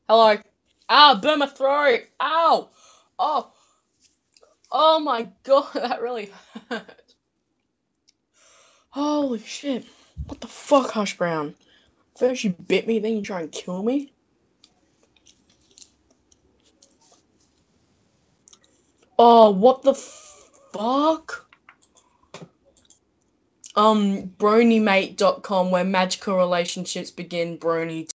Hello. Ow, burn my throat. Ow. Oh. Oh my god, that really hurt. Holy shit. What the fuck, Hush Brown? First you bit me, then you try and kill me? Oh, what the fuck? Bronymate.com, where magical relationships begin, brony